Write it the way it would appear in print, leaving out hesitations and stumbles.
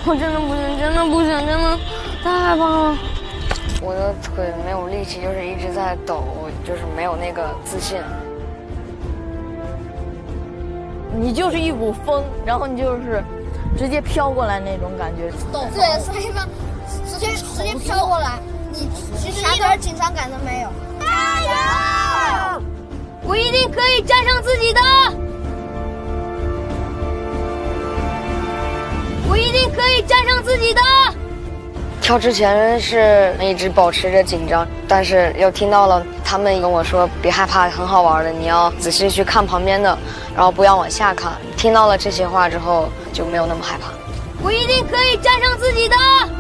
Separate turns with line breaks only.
我真的不行，真的不行，真的太害怕了。
我的腿没有力气，就是一直在抖，就是没有那个自信。
你就是一股风，然后你就是直接飘过来那种感觉。
对，所以说直接飘过来，你其实一点紧张感都没有。加油！
我一定可以战胜自己的。我一定可以战胜自己的。
跳之前是一直保持着紧张，但是又听到了他们跟我说别害怕，很好玩的，你要仔细去看旁边的，然后不要往下看。听到了这些话之后就没有那么害怕。
我一定可以战胜自己的。